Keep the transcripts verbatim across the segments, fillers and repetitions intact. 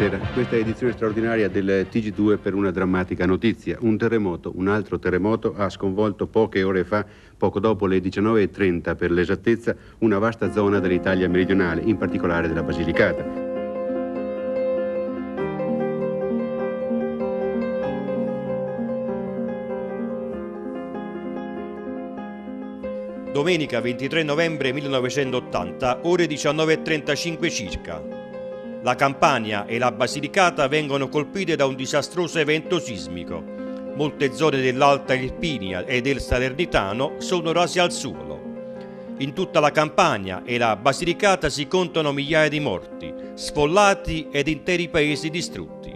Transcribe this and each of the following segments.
Buonasera, questa è edizione straordinaria del T G due per una drammatica notizia. Un terremoto, un altro terremoto ha sconvolto poche ore fa, poco dopo le diciannove e trenta per l'esattezza, una vasta zona dell'Italia meridionale, in particolare della Basilicata. Domenica ventitré novembre millenovecentottanta, ore diciannove e trentacinque circa. La Campania e la Basilicata vengono colpite da un disastroso evento sismico. Molte zone dell'Alta Irpinia e del Salernitano sono rase al suolo. In tutta la Campania e la Basilicata si contano migliaia di morti, sfollati ed interi paesi distrutti.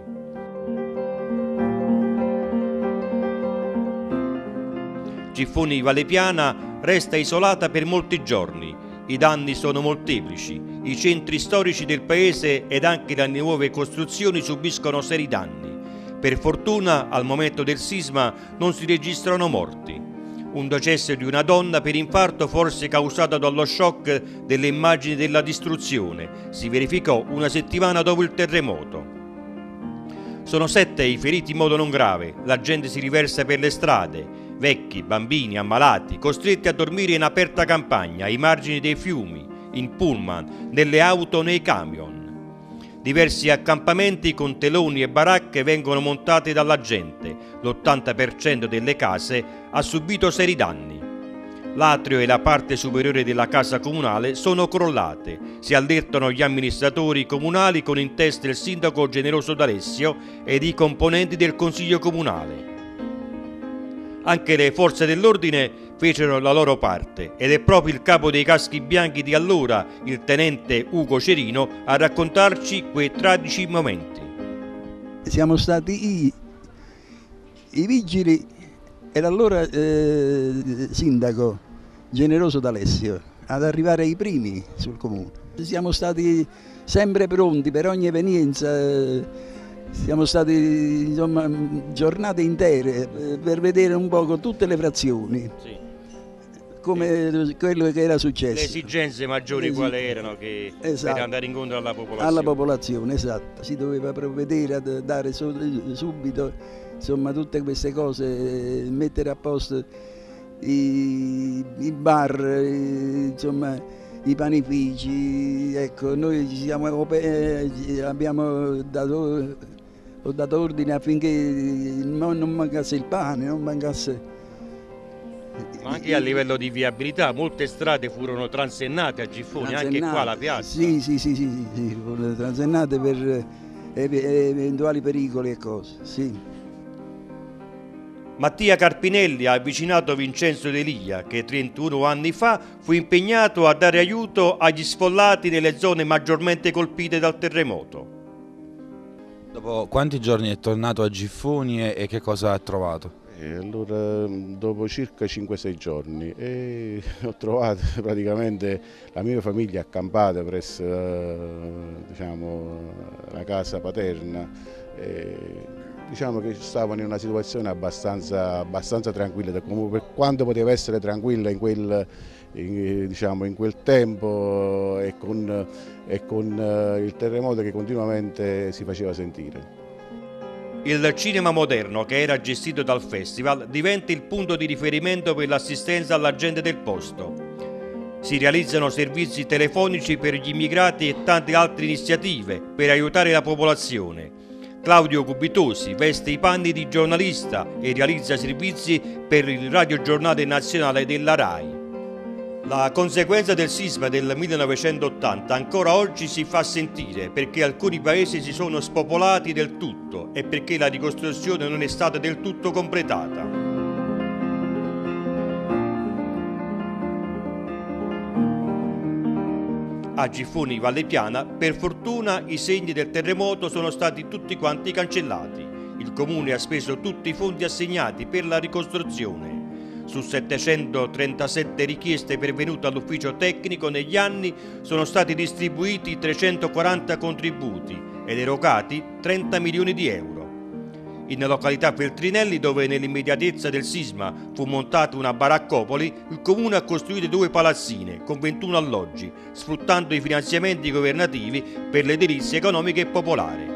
Giffoni Vallepiana resta isolata per molti giorni. I danni sono molteplici. I centri storici del paese ed anche le nuove costruzioni subiscono seri danni. Per fortuna, al momento del sisma non si registrano morti. Un decesso di una donna per infarto, forse causato dallo shock delle immagini della distruzione, si verificò una settimana dopo il terremoto. Sono sette i feriti in modo non grave. La gente si riversa per le strade. Vecchi, bambini, ammalati, costretti a dormire in aperta campagna, ai margini dei fiumi, in pullman, nelle auto, nei camion. Diversi accampamenti con teloni e baracche vengono montati dalla gente. L'ottanta per cento delle case ha subito seri danni. L'atrio e la parte superiore della casa comunale sono crollate. Si allertano gli amministratori comunali con in testa il sindaco Generoso D'Alessio ed i componenti del consiglio comunale. Anche le forze dell'ordine fecero la loro parte ed è proprio il capo dei caschi bianchi di allora, il tenente Ugo Cerino, a raccontarci quei tragici momenti. Siamo stati i, i vigili e l'allora eh, sindaco Generoso D'Alessio ad arrivare i primi sul comune. Siamo stati sempre pronti per ogni evenienza. Eh, Siamo stati insomma giornate intere per vedere un poco tutte le frazioni, sì, come sì, quello che era successo. Le esigenze maggiori Esi... quali erano che esatto, per andare incontro alla popolazione? Alla popolazione, esatto. Si doveva provvedere a dare subito insomma tutte queste cose, mettere a posto i, i bar, i, insomma i panifici. Ecco, noi ci siamo, abbiamo dato Ho dato ordine affinché non mancasse il pane, non mancasse... Ma anche a livello di viabilità, molte strade furono transennate a Giffoni, transennate, anche qua la piazza. Sì, sì, sì, sì, sì, furono transennate per eventuali pericoli e cose, sì. Mattia Carpinelli ha avvicinato Vincenzo Delia, che trentuno anni fa fu impegnato a dare aiuto agli sfollati nelle zone maggiormente colpite dal terremoto. Dopo quanti giorni è tornato a Giffoni e, e che cosa ha trovato? E allora, dopo circa cinque sei giorni e ho trovato praticamente la mia famiglia accampata presso diciamo, la casa paterna. E diciamo che stavano in una situazione abbastanza, abbastanza tranquilla, per quanto poteva essere tranquilla in quel, in, diciamo, in quel tempo e con, e con il terremoto che continuamente si faceva sentire. Il cinema moderno, che era gestito dal festival, diventa il punto di riferimento per l'assistenza alla gente del posto. Si realizzano servizi telefonici per gli immigrati e tante altre iniziative per aiutare la popolazione. Claudio Cubitosi veste i panni di giornalista e realizza servizi per il radiogiornale nazionale della RAI. La conseguenza del sisma del millenovecentottanta ancora oggi si fa sentire perché alcuni paesi si sono spopolati del tutto e perché la ricostruzione non è stata del tutto completata. A Giffoni Vallepiana, per fortuna, i segni del terremoto sono stati tutti quanti cancellati. Il comune ha speso tutti i fondi assegnati per la ricostruzione. Su settecentotrentasette richieste pervenute all'ufficio tecnico negli anni sono stati distribuiti trecentoquaranta contributi ed erogati trenta milioni di euro. In località Feltrinelli, dove nell'immediatezza del sisma fu montata una baraccopoli, il comune ha costruito due palazzine con ventuno alloggi, sfruttando i finanziamenti governativi per l'edilizia economica e popolare.